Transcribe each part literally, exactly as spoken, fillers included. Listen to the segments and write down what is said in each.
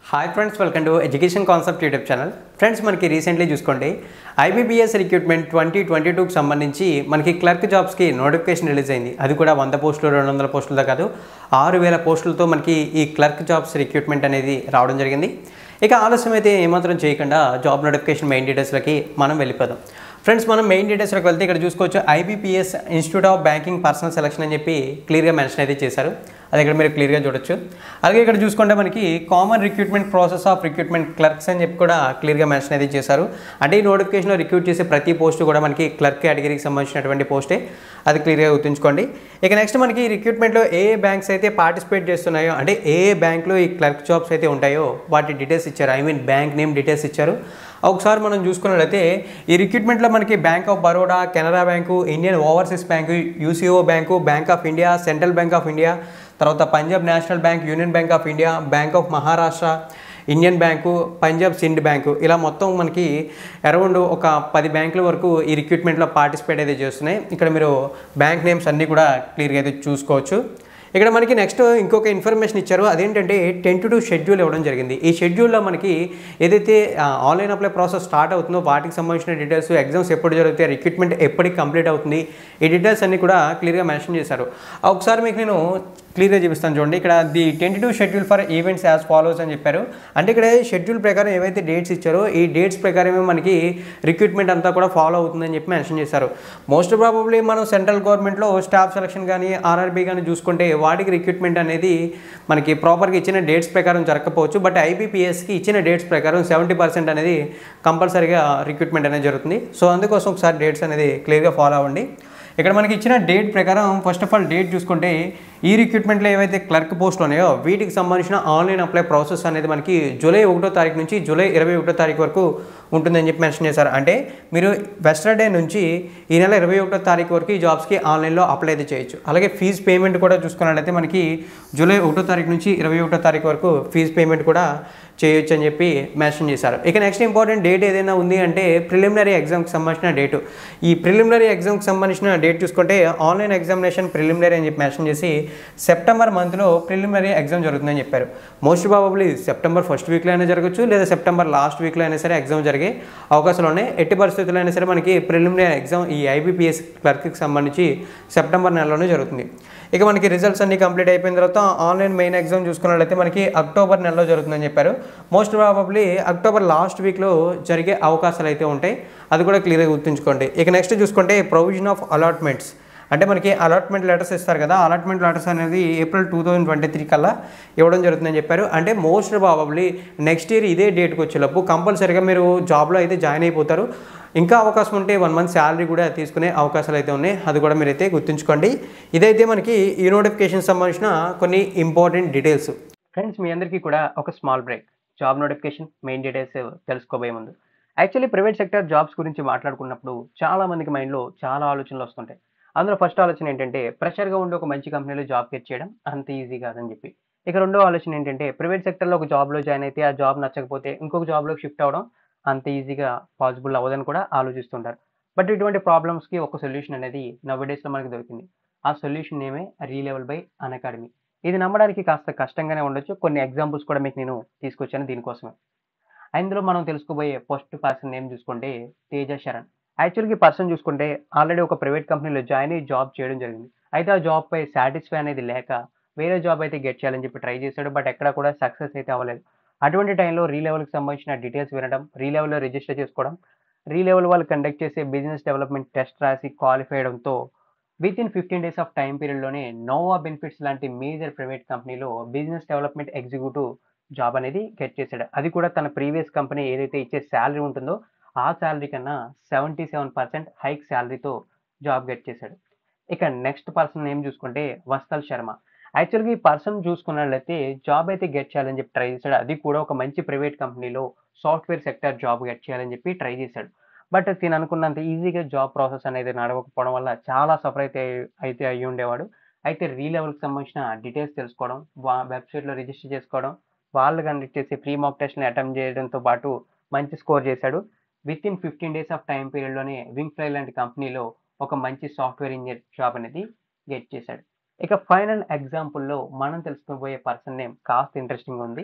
Hi friends, welcome to education concept YouTube channel. Friends, మనకి recently చూసుకోండి IBPS recruitment twenty twenty టూకి సంబంధించి మనకి క్లర్క్ జాబ్స్కి నోటిఫికేషన్ రిలీజ్ అయింది. అది కూడా వంద పోస్టులు రెండు వందల పోస్టులతో కాదు, ఆరు వేల పోస్టులతో మనకి ఈ క్లర్క్ జాబ్స్ రిక్రూట్మెంట్ అనేది రావడం జరిగింది. ఇక ఆలస్యం అయితే ఏమాత్రం చేయకుండా జాబ్ నోటిఫికేషన్ మెయిన్ డీటెయిల్స్లోకి మనం వెళ్ళిపోదాం. ఫ్రెండ్స్, మనం మెయిన్ డీటెయిల్స్లోకి వెళ్తే ఇక్కడ చూసుకోవచ్చు IBPS institute of banking personnel selection అని చెప్పి క్లియర్గా మెన్షన్ అయితే చేశారు. అది ఇక్కడ మీరు క్లియర్గా చూడొచ్చు. అలాగే ఇక్కడ చూసుకుంటే మనకి common recruitment process of recruitment clerks అని చెప్పి కూడా క్లియర్గా మెన్షన్ అయితే చేశారు. అంటే ఈ నోటిఫికేషన్లో రిక్రూట్ చేసే ప్రతి పోస్టు కూడా మనకి క్లర్క్ కేటగిరీకి సంబంధించినటువంటి పోస్టే, అది క్లియర్గా గుర్తుంచుకోండి. ఇక నెక్స్ట్ మనకి రిక్రూట్మెంట్లో ఏ ఏ బ్యాంక్స్ అయితే పార్టిసిపేట్ చేస్తున్నాయో, అంటే ఏ ఏ బ్యాంక్లో ఈ క్లర్క్ జాబ్స్ అయితే ఉంటాయో వాటి డీటెయిల్స్ ఇచ్చారు. I mean bank name details ఇచ్చారు. ఒకసారి మనం చూసుకున్నట్లయితే ఈ రిక్రూట్మెంట్లో మనకి Bank of Baroda, Canara Bank, Indian Overseas Bank, UCO Bank, Bank of India, Central Bank of India, తర్వాత Punjab National Bank, Union Bank of India, Bank of Maharashtra, Indian Bank, Punjab Sind Bank, ఇలా మొత్తం మనకి అరౌండ్ ఒక పది బ్యాంకుల వరకు ఈ రిక్రూట్మెంట్లో పార్టిసిపేట్ అయితే చేస్తున్నాయి. ఇక్కడ మీరు బ్యాంక్ నేమ్స్ అన్నీ కూడా క్లియర్గా అయితే చూసుకోవచ్చు. ఇక్కడ మనకి నెక్స్ట్ ఇంకొక ఇన్ఫర్మేషన్ ఇచ్చారు. అదేంటంటే టెన్ టు టూ షెడ్యూల్ ఇవ్వడం జరిగింది. ఈ షెడ్యూల్లో మనకి ఏదైతే ఆన్లైన్ అప్లై ప్రాసెస్ స్టార్ట్ అవుతుందో వాటికి సంబంధించిన డీటెయిల్స్, ఎగ్జామ్స్ ఎప్పుడు జరుగుతాయి, రిక్రూట్మెంట్ ఎప్పటికి కంప్లీట్ అవుతుంది, ఈ డీటెయిల్స్ అన్నీ కూడా క్లియర్గా మెన్షన్ చేశారు. ఒకసారి మీకు నేను క్లియర్గా చూపిస్తాను చూడండి. ఇక్కడ the twenty two schedule for events as follows అని చెప్పారు. అంటే ఇక్కడ షెడ్యూల్ ప్రకారం ఏవైతే డేట్స్ ఇచ్చారో ఈ డేట్స్ ప్రకారమే మనకి రిక్రూట్మెంట్ అంతా కూడా ఫాలో అవుతుందని చెప్పి మెన్షన్ చేశారు. మోస్ట్ ప్రాబబ్లీ మనం సెంట్రల్ గవర్నమెంట్లో స్టాఫ్ సెలక్షన్ కానీ ఆర్ఆర్బీ కానీ చూసుకుంటే వాటికి రిక్రూట్మెంట్ అనేది మనకి ప్రాపర్గా ఇచ్చిన డేట్స్ ప్రకారం జరగకపోవచ్చు. బట్ ఐబీపీఎస్కి ఇచ్చిన డేట్స్ ప్రకారం సెవెంటీ పర్సెంట్ అనేది కంపల్సరీగా రిక్రూట్మెంట్ అనేది జరుగుతుంది. సో అందుకోసం ఒకసారి డేట్స్ అనేది క్లియర్గా ఫాలో అవ్వండి. ఇక్కడ మనకి ఇచ్చిన డేట్ ప్రకారం ఫస్ట్ ఆఫ్ ఆల్ డేట్ చూసుకుంటే ఈ రిక్రూట్మెంట్లో ఏవైతే క్లర్క్ పోస్టులు ఉన్నాయో వీటికి సంబంధించిన ఆన్లైన్ అప్లై ప్రాసెస్ అనేది మనకి జూలై ఒకటో తారీఖు నుంచి జూలై ఇరవై ఒకటో తారీఖు వరకు ఉంటుందని చెప్పి మెన్షన్ చేశారు. అంటే మీరు వెస్టర్డే నుంచి ఈ నెల ఇరవై ఒకటో తారీఖు వరకు ఈ జాబ్స్కి ఆన్లైన్లో అప్లై అయితే చేయొచ్చు. అలాగే ఫీజు పేమెంట్ కూడా చూసుకున్నట్లయితే మనకి జూలై ఒకటో తారీఖు నుంచి ఇరవై ఒకటో తారీఖు వరకు ఫీజు పేమెంట్ కూడా చేయొచ్చు అని చెప్పి మెన్షన్ చేశారు. ఇక నెక్స్ట్ ఇంపార్టెంట్ డేట్ ఏదైనా ఉంది అంటే ప్రిలిమినరీ ఎగ్జామ్కి సంబంధించిన డేటు. ఈ ప్రిలిమినరీ ఎగ్జామ్కి సంబంధించిన డేట్ చూసుకుంటే ఆన్లైన్ ఎగ్జామినేషన్ ప్రిలిమినరీ అని చెప్పి మెన్షన్ చేసి సెప్టెంబర్ మంత్లో ప్రిలిమినరీ ఎగ్జామ్ జరుగుతుందని చెప్పారు. మోస్ట్ ప్రాబబ్లీ సెప్టెంబర్ ఫస్ట్ వీక్లో అయినా జరగచ్చు, లేదా సెప్టెంబర్ లాస్ట్ వీక్లో అయినా సరే ఎగ్జామ్ జరిగే అవకాశాలు ఉన్నాయి. ఎట్టి పరిస్థితుల్లో అయినా సరే మనకి ప్రిలిమినరీ ఎగ్జామ్ ఈ ఐబీపీఎస్ క్లర్క్కి సంబంధించి సెప్టెంబర్ నెలలోనే జరుగుతుంది. ఇక మనకి రిజల్ట్స్ అన్ని కంప్లీట్ అయిపోయిన తర్వాత ఆన్లైన్ మెయిన్ ఎగ్జామ్ చూసుకున్నట్లయితే మనకి అక్టోబర్ నెలలో జరుగుతుందని చెప్పారు. మోస్ట్ ప్రాబబ్లీ అక్టోబర్ లాస్ట్ వీక్లో జరిగే అవకాశాలు అయితే ఉంటాయి. అది కూడా క్లియర్గా గుర్తుంచుకోండి. ఇక నెక్స్ట్ చూసుకుంటే ప్రొవిజన్ ఆఫ్ అలాట్మెంట్స్, అంటే మనకి అలాట్మెంట్ లెటర్స్ ఇస్తారు కదా, అలాట్మెంట్ లెటర్స్ అనేది April two thousand twenty three కల్లా ఇవ్వడం జరుగుతుందని చెప్పారు. అంటే మోస్ట్ ప్రాబబ్లీ నెక్స్ట్ ఇయర్ ఇదే డేట్కి వచ్చేలోపు కంపల్సరీగా మీరు జాబ్లో అయితే జాయిన్ అయిపోతారు. ఇంకా అవకాశం ఉంటే వన్ మంత్ శాలరీ కూడా తీసుకునే అవకాశాలు అయితే ఉన్నాయి. అది కూడా మీరైతే గుర్తుంచుకోండి. ఇదైతే మనకి ఈ నోటిఫికేషన్ సంబంధించిన కొన్ని ఇంపార్టెంట్ డీటెయిల్స్. ఫ్రెండ్స్, మీ అందరికీ కూడా ఒక small break. Job notification main details తెలుసుకోబోయే ముందు యాక్చువల్లీ ప్రైవేట్ సెక్టర్ జాబ్స్ గురించి మాట్లాడుకున్నప్పుడు చాలా మందికి మైండ్లో చాలా ఆలోచనలు వస్తుంటాయి. అందులో ఫస్ట్ ఆలోచన ఏంటంటే ప్రెషర్గా ఉండి ఒక మంచి కంపెనీలో జాబ్ గెట్ చేయడం అంత ఈజీ కాదని చెప్పి. ఇక రెండో ఆలోచన ఏంటంటే ప్రైవేట్ సెక్టర్లో ఒక జాబ్లో జాయిన్ అయితే ఆ జాబ్ నచ్చకపోతే ఇంకొక జాబ్లోకి షిఫ్ట్ అవ్వడం అంత ఈజీగా పాసిబుల్ అవ్వదని కూడా ఆలోచిస్తుంటారు. బట్ ఇటువంటి ప్రాబ్లమ్స్కి ఒక సొల్యూషన్ అనేది నవ్డేస్లో మనకి దొరికింది. ఆ సొల్యూషన్ నేమే రీలెవెల్ బై అన్అకాడమీ. ఇది నమ్మడానికి కాస్త కష్టంగానే ఉండొచ్చు. కొన్ని ఎగ్జాంపుల్స్ కూడా మీకు నేను తీసుకొచ్చాను దీనికోసమే. అందులో మనం తెలుసుకోబోయే ఫస్ట్ పర్సన్ నేమ్ చూసుకుంటే తేజ శరణ్. యాక్చువల్గా ఈ పర్సన్ చూసుకుంటే ఆల్రెడీ ఒక ప్రైవేట్ కంపెనీలో జాయిన్ అయ్యి జాబ్ చేయడం జరిగింది. అయితే ఆ జాబ్పై సాటిస్ఫై అనేది లేక వేరే జాబ్ అయితే గెట్ చేయాలని చెప్పి ట్రై చేశాడు. బట్ ఎక్కడ కూడా సక్సెస్ అయితే అవ్వలేదు. అటువంటి టైంలో రీలెవెల్కి సంబంధించిన డీటెయిల్స్ వినడం, రీలెవెల్లో రిజిస్టర్ చేసుకోవడం, రీలెవెల్ వాళ్ళు కండక్ట్ చేసే బిజినెస్ డెవలప్మెంట్ టెస్ట్ రాసి క్వాలిఫై అవ్వడంతో within fifteen days of time పీరియడ్లోనే నోవా బెనిఫిట్స్ లాంటి మేజర్ ప్రైవేట్ కంపెనీలో బిజినెస్ డెవలప్మెంట్ ఎగ్జిక్యూటివ్ జాబ్ అనేది గెట్ చేశాడు. అది కూడా తన ప్రీవియస్ కంపెనీ ఏదైతే ఇచ్చే శాలరీ ఉంటుందో ఆ శాలరీ కన్నా సెవెంటీ సెవెన్ పర్సెంట్ హైక్ శాలరీతో జాబ్ గెట్ చేశాడు. ఇక నెక్స్ట్ పర్సన్ నేమ్ చూసుకుంటే వస్తల్ శర్మ. యాక్చువల్గా ఈ పర్సన్ చూసుకున్నట్లయితే జాబ్ అయితే గెట్ చేయాలని చెప్పి ట్రై చేశాడు. అది కూడా ఒక మంచి ప్రైవేట్ కంపెనీలో సాఫ్ట్వేర్ సెక్టర్ జాబ్ గెట్ చేయాలని చెప్పి ట్రై చేశాడు. బట్ తిను అనుకున్నంత ఈజీగా జాబ్ ప్రాసెస్ అనేది నడవకపోవడం వల్ల చాలా సఫర్ అయితే అయితే అయ్యి ఉండేవాడు. అయితే రీలెవెల్కి సంబంధించిన డీటెయిల్స్ తెలుసుకోవడం, వా వెబ్సైట్లో రిజిస్టర్ చేసుకోవడం, వాళ్ళు కండక్ట్ చేసే ప్రీ మాక్ టెస్ట్ని అటెంప్ట్ చేయడంతో పాటు మంచి స్కోర్ చేశాడు. Within fifteen days of time పీరియడ్లోనే వింగ్ ఫ్లై లాంటి కంపెనీలో ఒక మంచి సాఫ్ట్వేర్ ఇంజనీర్ జాబ్ అనేది గెట్ చేశాడు. ఇక ఫైనల్ ఎగ్జాంపుల్లో మనం తెలుసుకోబోయే పర్సన్ నేమ్ కాస్త ఇంట్రెస్టింగ్ ఉంది.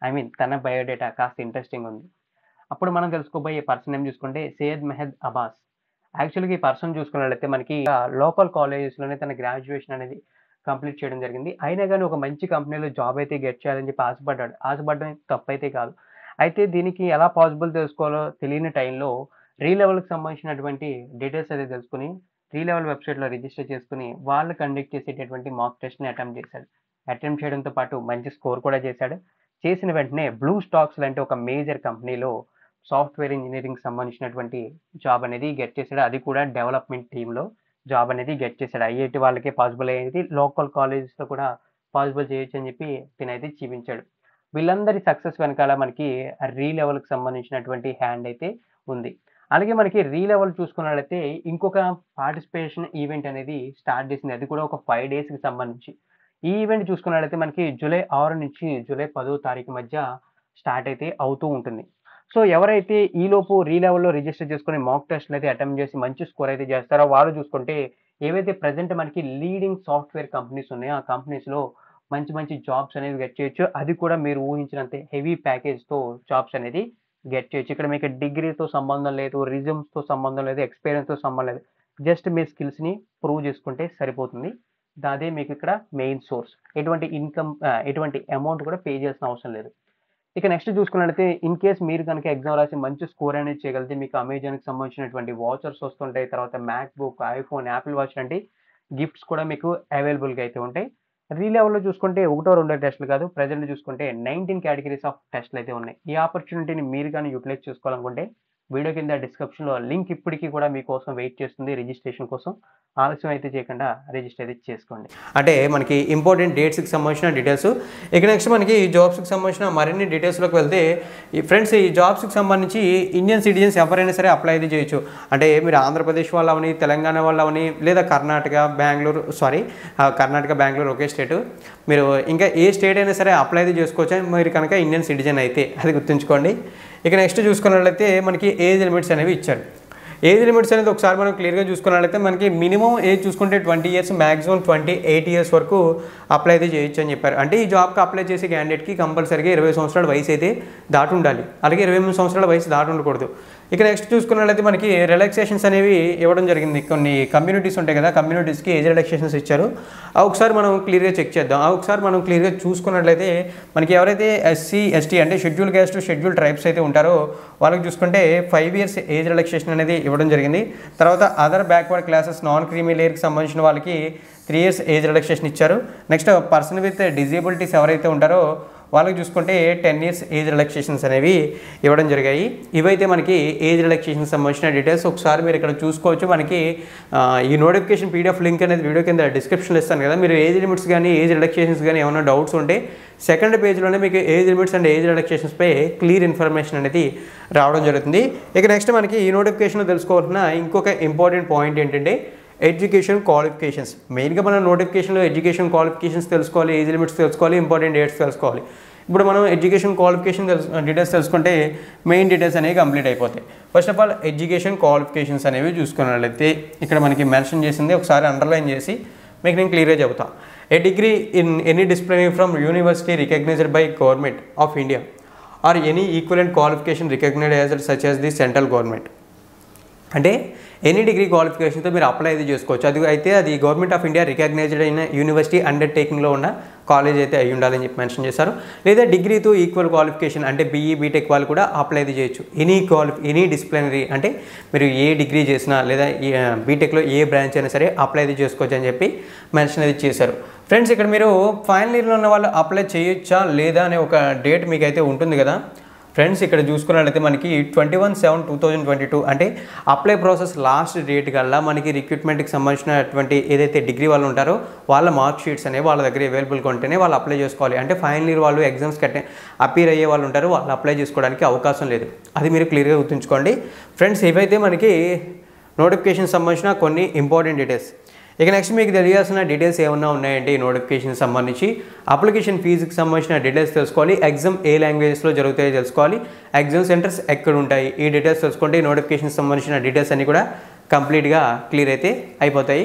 ఐ మీన్ తన బయోడేటా కాస్త ఇంట్రెస్టింగ్ ఉంది. అప్పుడు మనం తెలుసుకోబోయే పర్సన్ నేమ్ చూసుకుంటే సయ్యద్ మెహద్ అబ్బాస్. యాక్చువల్‌గా ఈ పర్సన్ చూసుకున్నట్లయితే మనకి లోకల్ కాలేజెస్‌లోనే తన గ్రాడ్యుయేషన్ అనేది కంప్లీట్ చేయడం జరిగింది. అయినా గాని ఒక మంచి కంపెనీలో జాబ్ అయితే గెట్ చేయాలని చెప్పి ఆశపడ్డాడు. ఆశపడడం తప్పైతే కాదు. అయితే దీనికి ఎలా పాసిబుల్ తెలుసుకోవాలో తెలియని టైంలో రీ లెవెల్‌కి సంబంధించినటువంటి డీటెయిల్స్ అయితే తెలుసుకొని, రీ లెవెల్ వెబ్‌సైట్‌లో రిజిస్టర్ చేసుకొని, వాళ్ళు కండక్ట్ చేసేటటువంటి మాక్ టెస్ట్‌ని అటెంప్ట్ చేశాడు. అటెంప్ట్ చేయడంతో పాటు మంచి స్కోర్ కూడా చేశాడు. చేసిన వెంటనే బ్లూ స్టాక్స్ లాంటి ఒక మేజర్ కంపెనీలో సాఫ్ట్‌వేర్ ఇంజినీరింగ్‌కి సంబంధించినటువంటి జాబ్ అనేది గెట్ చేసాడు. అది కూడా డెవలప్‌మెంట్ టీమ్‌లో జాబ్ అనేది గెట్ చేసాడు. ఐఐటీ వాళ్ళకే పాసిబుల్ అయ్యేది. లోకల్ కాలేజెస్‌లో కూడా పాసిబుల్ చేయొచ్చని చెప్పి తినైతే చూపించాడు. వీళ్ళందరి సక్సెస్ వెనకాల మనకి రీ లెవెల్‌కి సంబంధించినటువంటి హ్యాండ్ అయితే ఉంది. అలాగే మనకి రీ లెవెల్ చూసుకున్నట్లయితే ఇంకొక పార్టిసిపేషన్ ఈవెంట్ అనేది స్టార్ట్ చేసింది. అది కూడా ఒక ఐదు డేస్‌కి సంబంధించి. ఈ ఈవెంట్ చూసుకున్నట్లయితే మనకి జూలై ఆరు నుంచి జూలై పది తారీఖు మధ్య స్టార్ట్ అయితే అవుతూ ఉంటుంది. సో, ఎవరైతే ఈలోపు రీ లెవెల్‌లో రిజిస్టర్ చేసుకొని మాక్ టెస్ట్‌లయితే అటెంప్ట్ చేసి మంచి స్కోర్ అయితే చేస్తారో వాళ్ళు చూసుకుంటే ఏవైతే ప్రెజెంట్ మనకి లీడింగ్ సాఫ్ట్‌వేర్ కంపెనీస్ ఉన్నాయో, ఆ కంపెనీస్‌లో మంచి మంచి జాబ్స్ అనేవి గెట్ చేయొచ్చు. అది కూడా మీరు ఊహించినంతే హెవీ ప్యాకేజ్‌తో జాబ్స్ అనేది గెట్ చేయొచ్చు. ఇక్కడ మీకు డిగ్రీతో సంబంధం లేదు, రెజ్యూమ్స్‌తో సంబంధం లేదు, ఎక్స్‌పీరియన్స్‌తో సంబంధం లేదు. జస్ట్ మీ స్కిల్స్‌ని ప్రూవ్ చేసుకుంటే సరిపోతుంది. అదే మీకు ఇక్కడ మెయిన్ సోర్స్. ఎటువంటి ఇన్‌కమ్ ఆహ్, ఎటువంటి అమౌంట్ కూడా పే చేయాల్సిన అవసరం లేదు. ఇక నెక్స్ట్ చూసుకున్నట్లయితే ఇన్ కేస్ మీరు గనుక ఎగ్జామ్ రాసి మంచి స్కోర్ అనేది చేయగలిగితే మీకు అమెజాన్‌కి సంబంధించినటువంటి వౌచర్స్ వస్తుంటాయి. తర్వాత మ్యాక్‌బుక్, ఐఫోన్, యాపిల్ వాచ్ లాంటి గిఫ్ట్స్ కూడా మీకు అవైలబుల్‌గా అయితే ఉంటాయి. రీ లెవెల్‌లో చూసుకుంటే ఒకటో రెండో టెస్ట్‌లు కాదు. ప్రెజెంట్ చూసుకుంటే పంతొమ్మిది కేటగరీస్ ఆఫ్ టెస్ట్‌లు అయితే ఉన్నాయి. ఈ ఆపర్చునిటీని మీరు గాని యుటిలైజ్ చేసుకోవాలనుకుంటే వీడియో కింద డిస్క్రిప్షన్‌లో లింక్ ఇప్పటికి కూడా మీకోసం వెయిట్ చేస్తుంది రిజిస్ట్రేషన్ కోసం. ఆలస్యం అయితే చేయకుండా రిజిస్టర్ అయితే చేసుకోండి. అంటే మనకి ఇంపార్టెంట్ డేట్స్‌కి సంబంధించిన డీటెయిల్స్. ఇక నెక్స్ట్ మనకి జాబ్స్‌కి సంబంధించిన మరిన్ని డీటెయిల్స్‌లోకి వెళ్తే ఈ ఫ్రెండ్స్ ఈ జాబ్స్‌కి సంబంధించి ఇండియన్ సిటిజన్స్ ఎవరైనా సరే అప్లై అయితే చేయొచ్చు. అంటే మీరు ఆంధ్రప్రదేశ్ వాళ్ళు అవని, తెలంగాణ వాళ్ళు అవని, లేదా కర్ణాటక, బెంగుళూరు సారీ కర్ణాటక, బెంగుళూరు ఒకే స్టేటు. మీరు ఇంకా ఏ స్టేట్ అయినా సరే అప్లై అయితే చేసుకోవచ్చు. మీరు కనుక ఇండియన్ సిటిజన్ అయితే అది గుర్తుంచుకోండి. ఇక నెక్స్ట్ చూసుకున్నట్లయితే మనకి ఏజ్ లిమిట్స్ అనేవి ఇచ్చారు. ఏజ్ లిమిట్స్ అనేది ఒకసారి మనం క్లియర్‌గా చూసుకున్నట్లయితే మనకి మినిమం ఏజ్ చూసుకుంటే twenty years, maximum twenty eight years వరకు అప్లై అయితే చేయొచ్చు అని చెప్పారు. అంటే ఈ జాబ్‌కి అప్లై చేసే క్యాండిడేట్‌కి కంపల్సరీగా ఇరవై సంవత్సరాల వయసు అయితే దాటి ఉండాలి. అలాగే ఇరవై మూడు సంవత్సరాల వయసు దాటి ఉండకూడదు. ఇక నెక్స్ట్ చూసుకున్నట్లయితే మనకి రిలాక్సేషన్స్ అనేవి ఇవ్వడం జరిగింది. కొన్ని కమ్యూనిటీస్ ఉంటాయి కదా, కమ్యూనిటీస్‌కి ఏజ్ రిలాక్సేషన్స్ ఇచ్చారు. అవి ఒకసారి మనం క్లియర్‌గా చెక్ చేద్దాం. అవి ఒకసారి మనం క్లియర్‌గా చూసుకున్నట్లయితే మనకి ఎవరైతే ఎస్సీ, ఎస్టీ అంటే షెడ్యూల్ క్యాస్ట్, షెడ్యూల్ ట్రైబ్స్ అయితే ఉంటారో వాళ్ళకి చూసుకుంటే ఫైవ్ ఇయర్స్ ఏజ్ రిలాక్సేషన్ అనేది ఇవ్వడం జరిగింది. తర్వాత other backward classes, non creamy లేయర్కి సంబంధించిన వాళ్ళకి త్రీ ఇయర్స్ ఏజ్ రిలాక్సేషన్ ఇచ్చారు. నెక్స్ట్ పర్సన్ విత్ డిజేబిలిటీస్ ఎవరైతే ఉంటారో వాళ్ళకి చూసుకుంటే టెన్ ఇయర్స్ ఏజ్ రిలాక్సేషన్స్ అనేవి ఇవ్వడం జరిగాయి. ఇవైతే మనకి ఏజ్ రిలాక్సేషన్ సంబంధించిన డీటెయిల్స్ ఒకసారి మీరు ఇక్కడ చూసుకోవచ్చు. మనకి ఈ నోటిఫికేషన్ పీడిఎఫ్ లింక్ అనేది వీడియో కింద డిస్క్రిప్షన్లో ఇస్తాను కదా. మీరు ఏజ్ లిమిట్స్ కానీ ఏజ్ రిలాక్సేషన్స్ కానీ ఏమైనా డౌట్స్ ఉంటే సెకండ్ పేజ్లోనే మీకు ఏజ్ లిమిట్స్ అండ్ ఏజ్ రిలాక్సేషన్స్పై క్లియర్ ఇన్ఫర్మేషన్ అనేది రావడం జరుగుతుంది. ఇక నెక్స్ట్ మనకి ఈ నోటిఫికేషన్లో తెలుసుకోవాల్సిన ఇంకొక ఇంపార్టెంట్ పాయింట్ ఏంటంటే ఎడ్యుకేషన్ క్వాలిఫికేషన్స్. మెయిన్గా మనం నోటిఫికేషన్లో ఎడ్యుకేషన్ క్వాలిఫికేషన్స్ తెలుసుకోవాలి, ఏజ్ లిమిట్స్ తెలుసుకోవాలి, ఇంపార్టెంట్ డేట్స్ తెలుసుకోవాలి. ఇప్పుడు మనం ఎడ్యుకేషన్ క్వాలిఫికేషన్ తెలుసు డీటెయిల్స్ తెలుసుకుంటే మెయిన్ డీటెయిల్స్ అనేవి కంప్లీట్ అయిపోతాయి. First of all education qualifications అనేవి చూసుకున్నట్లయితే ఇక్కడ మనకి మెన్షన్ చేసింది ఒకసారి అండర్లైన్ చేసి మీకు నేను క్లియర్గా చెబుతాను. A degree in any discipline from university recognised by government of India or any equivalent qualification recognised as such as the central government. అంటే ఎనీ డిగ్రీ క్వాలిఫికేషన్తో మీరు అప్లై అయితే చేసుకోవచ్చు. అది అయితే అది గవర్నమెంట్ ఆఫ్ ఇండియా రికగ్నైజ్డ్ అయిన యూనివర్సిటీ అండర్టేకింగ్లో ఉన్న కాలేజ్ అయితే అయి ఉండాలని చెప్పి మెన్షన్ చేశారు. లేదా డిగ్రీతో ఈక్వల్ క్వాలిఫికేషన్ అంటే బీఈ, బీటెక్ వాళ్ళు కూడా అప్లై అయితే చేయొచ్చు. ఎనీ క్వాలిఫి ఎనీ డిసిప్లినరీ అంటే మీరు ఏ డిగ్రీ చేసినా లేదా బీటెక్లో ఏ బ్రాంచ్ అయినా సరే అప్లై అయితే చేసుకోవచ్చు అని చెప్పి మెన్షన్ అయితే చేశారు. ఫ్రెండ్స్ ఇక్కడ మీరు ఫైనల్ ఇయర్లో ఉన్న వాళ్ళు అప్లై చేయొచ్చా లేదా అనే ఒక డేట్ మీకైతే ఉంటుంది కదా. ఫ్రెండ్స్ ఇక్కడ చూసుకున్నట్లయితే మనకి twenty one seven two thousand twenty two అంటే అప్లై ప్రాసెస్ లాస్ట్ డేట్ కల్లా మనకి రిక్రూట్మెంట్కి సంబంధించినటువంటి ఏదైతే డిగ్రీ వాళ్ళు ఉంటారో వాళ్ళ మార్క్ షీట్స్ అనేవి వాళ్ళ దగ్గర అవైలబుల్గా ఉంటేనే వాళ్ళు అప్లై చేసుకోవాలి. అంటే ఫైనల్ ఇయర్ వాళ్ళు ఎగ్జామ్స్కి అటెండ్ అపీర్ అయ్యే వాళ్ళు ఉంటారు, వాళ్ళు అప్లై చేసుకోవడానికి అవకాశం లేదు. అది మీరు క్లియర్గా గుర్తుంచుకోండి. ఫ్రెండ్స్ ఇవైతే మనకి నోటిఫికేషన్ సంబంధించిన కొన్ని ఇంపార్టెంట్ డీటెయిల్స్. ఇక నెక్స్ట్ మీకు తెలియాల్సిన డీటెయిల్స్ ఏమన్నా ఉన్నాయంటే ఈ నోటిఫికేషన్ సంబంధించి అప్లికేషన్ ఫీజుకి సంబంధించిన డీటెయిల్స్ తెలుసుకోవాలి. ఎగ్జామ్ ఏ లాంగ్వేజెస్లో జరుగుతాయో తెలుసుకోవాలి. ఎగ్జామ్ సెంటర్స్ ఎక్కడ ఉంటాయి ఈ డీటెయిల్స్ తెలుసుకుంటే ఈ నోటిఫికేషన్ సంబంధించిన డీటెయిల్స్ అన్నీ కూడా కంప్లీట్గా క్లియర్ అయితే అయిపోతాయి.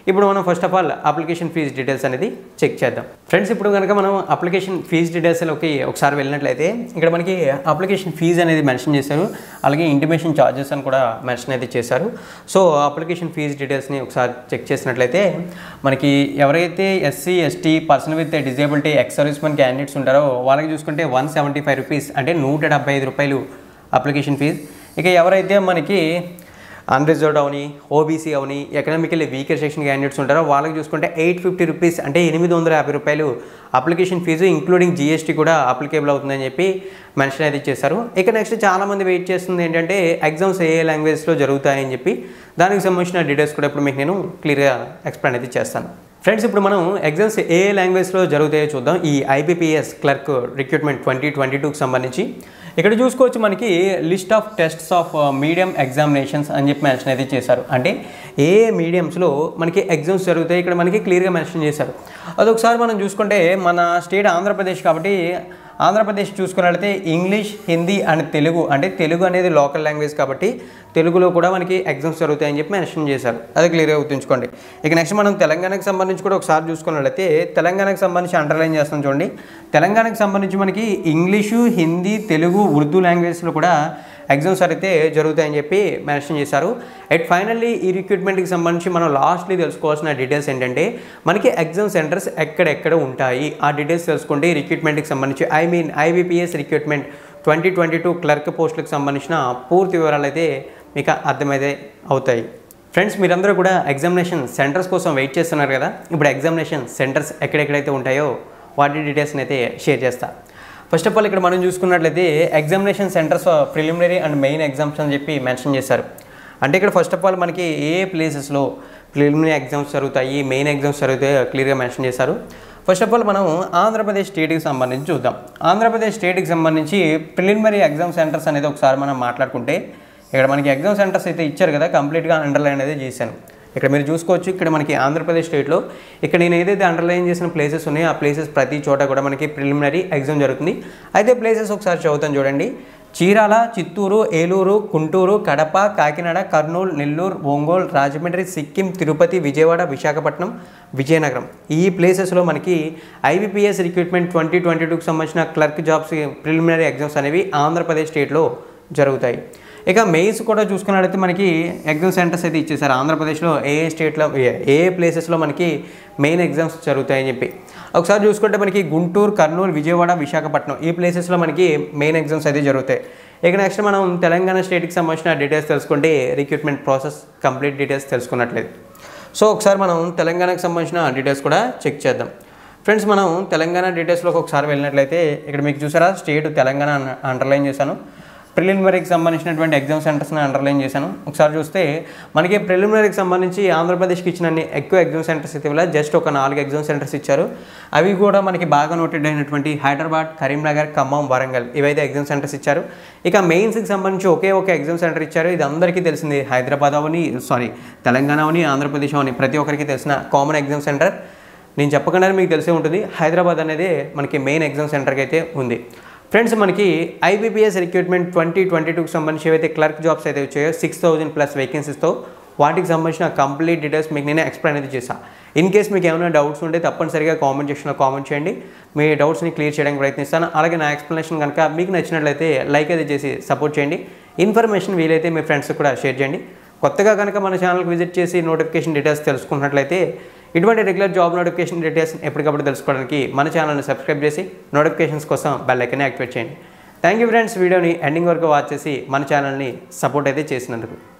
ఇప్పుడు మనం first of all application fee details అనేది చెక్ చేద్దాం ఫ్రెండ్స్. ఇప్పుడు కనుక మనం అప్లికేషన్ ఫీజ్ డీటెయిల్స్లోకి ఒకసారి వెళ్ళినట్లయితే ఇక్కడ మనకి అప్లికేషన్ ఫీజ్ అనేది మెన్షన్ చేశారు, అలాగే ఇంటిమేషన్ ఛార్జెస్ అని కూడా మెన్షన్ అయితే చేశారు. సో అప్లికేషన్ ఫీజ్ డీటెయిల్స్ని ఒకసారి చెక్ చేసినట్లయితే మనకి ఎవరైతే SC ST person with disability ex servicemen candidates ఉంటారో వాళ్ళకి చూసుకుంటే వన్ సెవెంటీ ఫైవ్ రూపీస్ అంటే నూట డెబ్బై ఐదు రూపాయలు అప్లికేషన్ ఫీజ్. ఇక ఎవరైతే మనకి అన్రిజర్వ్డ్ అవని, ఓబీసీ అవని, ఎకనామికల్లీ వీకర్ సెక్షన్ క్యాండిడేట్స్ ఉంటారో వాళ్ళకి చూసుకుంటే ఎయిట్ ఫిఫ్టీ రూపీస్ అంటే ఎనిమిది వందల యాభై రూపాయలు అప్లికేషన్ ఫీజు ఇంక్లూడింగ్ జీఎస్టీ కూడా అప్లికేబుల్ అవుతుందని చెప్పి మెన్షన్ అయితే చేశారు. ఇక నెక్స్ట్ చాలామంది వెయిట్ చేస్తుంది ఏంటంటే ఎగ్జామ్స్ ఏ లాంగ్వేజ్లో జరుగుతాయని చెప్పి, దానికి సంబంధించిన డీటెయిల్స్ కూడా ఇప్పుడు మీకు నేను క్లియర్గా ఎక్స్ప్లెయిన్ అయితే చేస్తాను ఫ్రెండ్స్. ఇప్పుడు మనం ఎగ్జామ్స్ ఏ లాంగ్వేజ్లో జరుగుతాయో చూద్దాం. ఈ IBPS clerk recruitment twenty twenty టూకి సంబంధించి ఇక్కడ చూసుకోవచ్చు మనకి list of tests of medium examinations అని చెప్పి మెన్షన్ అయితే చేశారు. అంటే ఏ మీడియంస్లో మనకి ఎగ్జామ్స్ జరుగుతాయి ఇక్కడ మనకి క్లియర్గా మెన్షన్ చేశారు. అదొకసారి మనం చూసుకుంటే మన స్టేట్ ఆంధ్రప్రదేశ్ కాబట్టి ఆంధ్రప్రదేశ్ చూసుకున్నట్లయితే ఇంగ్లీష్, హిందీ అండ్ తెలుగు, అంటే తెలుగు అనేది లోకల్ లాంగ్వేజ్ కాబట్టి తెలుగులో కూడా మనకి ఎగ్జామ్స్ జరుగుతాయని చెప్పి మెన్షన్ చేశారు. అది క్లియర్గా గుర్తుంచుకోండి. ఇక నెక్స్ట్ మనం తెలంగాణకు సంబంధించి కూడా ఒకసారి చూసుకున్నట్లయితే తెలంగాణకు సంబంధించి అండర్లైన్ చేస్తాం చూడండి. తెలంగాణకు సంబంధించి మనకి ఇంగ్లీషు, హిందీ, తెలుగు, ఉర్దూ లాంగ్వేజ్లో కూడా ఎగ్జామ్స్ అయితే జరుగుతాయని చెప్పి మెన్షన్ చేశారు. అట్ ఫైనల్లీ ఈ రిక్రూట్మెంట్కి సంబంధించి మనం లాస్ట్లీ తెలుసుకోవాల్సిన డీటెయిల్స్ ఏంటంటే మనకి ఎగ్జామ్ సెంటర్స్ ఎక్కడెక్కడ ఉంటాయి ఆ డీటెయిల్స్ తెలుసుకుంటే రిక్రూట్మెంట్కి సంబంధించి I mean IBPS recruitment twenty twenty two clerk పోస్టులకు సంబంధించిన పూర్తి వివరాలు అయితే మీకు అర్థమైతే అవుతాయి ఫ్రెండ్స్. మీరందరూ కూడా ఎగ్జామినేషన్ సెంటర్స్ కోసం వెయిట్ చేస్తున్నారు కదా. ఇప్పుడు ఎగ్జామినేషన్ సెంటర్స్ ఎక్కడెక్కడైతే ఉంటాయో వాటి డీటెయిల్స్ని అయితే షేర్ చేస్తా. ఫస్ట్ ఆఫ్ ఆల్ ఇక్కడ మనం చూసుకున్నట్లయితే examination centres preliminary and main exams అని చెప్పి మెన్షన్ చేశారు. అంటే ఇక్కడ ఫస్ట్ ఆఫ్ ఆల్ మనకి ఏ ప్లేసెస్లో ప్రిలిమినరీ ఎగ్జామ్స్ జరుగుతాయి, మెయిన్ ఎగ్జామ్స్ జరుగుతాయో క్లియర్గా మెన్షన్ చేశారు. ఫస్ట్ ఆఫ్ ఆల్ మనం ఆంధ్రప్రదేశ్ స్టేట్కి సంబంధించి చూద్దాం. ఆంధ్రప్రదేశ్ స్టేట్కి సంబంధించి ప్రిలిమినరీ ఎగ్జామ్ సెంటర్స్ అనేది ఒకసారి మనం మాట్లాడుకుంటే ఇక్కడ మనకి ఎగ్జామ్ సెంటర్స్ అయితే ఇచ్చారు కదా, కంప్లీట్గా అండర్లైన్ అనేది చేశాను. ఇక్కడ మీరు చూసుకోవచ్చు ఇక్కడ మనకి ఆంధ్రప్రదేశ్ స్టేట్లో ఇక్కడ నేను ఏదైతే అండర్లైన్ చేసిన ప్లేసెస్ ఉన్నాయో ఆ ప్లేసెస్ ప్రతి చోట కూడా మనకి ప్రిలిమినరీ ఎగ్జామ్ జరుగుతుంది. అయితే ప్లేసెస్ ఒకసారి చదువుతాను చూడండి. చీరాల, చిత్తూరు, ఏలూరు, గుంటూరు, కడప, కాకినాడ, కర్నూలు, నెల్లూరు, ఒంగోలు, రాజమండ్రి, సిక్కిం, తిరుపతి, విజయవాడ, విశాఖపట్నం, విజయనగరం ఈ ప్లేసెస్లో మనకి ఐబీపీఎస్ రిక్రూట్మెంట్ ట్వంటీ ట్వంటీ టూకి సంబంధించిన క్లర్క్ జాబ్స్ ప్రిలిమినరీ ఎగ్జామ్స్ అనేవి ఆంధ్రప్రదేశ్ స్టేట్లో జరుగుతాయి. ఇక మెయిన్స్ కూడా చూసుకున్నట్లయితే మనకి ఎగ్జామ్ సెంటర్స్ అయితే ఇచ్చేసారు ఆంధ్రప్రదేశ్లో ఏ ఏ స్టేట్లో ఏ ఏ ప్లేసెస్లో మనకి మెయిన్ ఎగ్జామ్స్ జరుగుతాయని చెప్పి. ఒకసారి చూసుకుంటే మనకి గుంటూరు, కర్నూలు, విజయవాడ, విశాఖపట్నం ఈ ప్లేసెస్లో మనకి మెయిన్ ఎగ్జామ్స్ అయితే జరుగుతాయి. ఇక నెక్స్ట్ మనం తెలంగాణ స్టేట్కి సంబంధించిన డీటెయిల్స్ తెలుసుకుంటే రిక్రూట్మెంట్ ప్రాసెస్ కంప్లీట్ డీటెయిల్స్ తెలుసుకున్నట్లేదు. సో ఒకసారి మనం తెలంగాణకు సంబంధించిన డీటెయిల్స్ కూడా చెక్ చేద్దాం ఫ్రెండ్స్. మనం తెలంగాణ డీటెయిల్స్లోకి ఒకసారి వెళ్ళినట్లయితే ఇక్కడ మీకు చూసారా స్టేట్ తెలంగాణ అండర్లైన్ చేశాను. ప్రిలిమినరీకి సంబంధించినటువంటి ఎగ్జామ్ సెంటర్స్ని అండర్లైన్ చేశాను. ఒకసారి చూస్తే మనకి ప్రిలిమినరీకి సంబంధించి ఆంధ్రప్రదేశ్కి ఇచ్చిన ఎక్కువ ఎగ్జామ్ సెంటర్స్ అయితే ఇలా జస్ట్ ఒక నాలుగు ఎగ్జామ్ సెంటర్స్ ఇచ్చారు. అవి కూడా మనకి బాగా నోటెడ్ అయినటువంటి హైదరాబాద్, కరీంనగర్, ఖమ్మం, వరంగల్ ఇవైతే ఎగ్జామ్ సెంటర్స్ ఇచ్చారు. ఇక మెయిన్స్కి సంబంధించి ఒకే ఒక ఎగ్జామ్ సెంటర్ ఇచ్చారు. ఇది అందరికీ తెలిసింది. హైదరాబాద్ అవని సారీ తెలంగాణ అవని ఆంధ్రప్రదేశ్ అవని ప్రతి ఒక్కరికి తెలిసిన కామన్ ఎగ్జామ్ సెంటర్. నేను చెప్పకుండానే మీకు తెలిసే ఉంటుంది హైదరాబాద్ అనేది మనకి మెయిన్ ఎగ్జామ్ సెంటర్కి అయితే ఉంది ఫ్రెండ్స్. మనకి ఐబీపీఎస్ రిక్రూట్మెంట్ ట్వంటీ ట్వంటీ టూకి సంబంధించి ఏవైతే క్లర్క్ జాబ్స్ అయితే వచ్చాయో సిక్స్ థౌజండ్ ప్లస్ వేకెన్సీస్తో వాటికి సంబంధించిన కంప్లీట్ డీటెయిల్స్ మీకు నేను ఎక్స్ప్లెయిన్ అయితే చేశాను. ఇన్ కేస్ మీకు ఏమైనా డౌట్స్ ఉంటే తప్పనిసరిగా కామెంట్ సెక్షన్లో కామెంట్ చేయండి. మీ డౌట్స్ని క్లియర్ చేయడానికి ప్రయత్నిస్తాను. అలాగే నా ఎక్స్ప్లెనేషన్ కనుక మీకు నచ్చినట్లయితే లైక్ అయితే చేసి సపోర్ట్ చేయండి. ఇన్ఫర్మేషన్ వీలైతే మీ ఫ్రెండ్స్కి కూడా షేర్ చేయండి. కొత్తగా కనుక మన ఛానల్కి విజిట్ చేసి నోటిఫికేషన్ డీటెయిల్స్ తెలుసుకున్నట్లయితే ఇటువంటి రెగ్యులర్ జాబ్ నోటిఫికేషన్ డీటెయిల్స్ ఎప్పటికప్పుడు తెలుసుకోవడానికి మన ఛానల్ని సబ్స్క్రైబ్ చేసి నోటిఫికేషన్స్ కోసం బెల్ ఐకాన్ని యాక్టివేట్ చేయండి. థ్యాంక్ యూ ఫ్రెండ్స్, వీడియోని ఎండింగ్ వరకు వాచ్ చేసి మన ఛానల్ని సపోర్ట్ అయితే చేసినందుకు.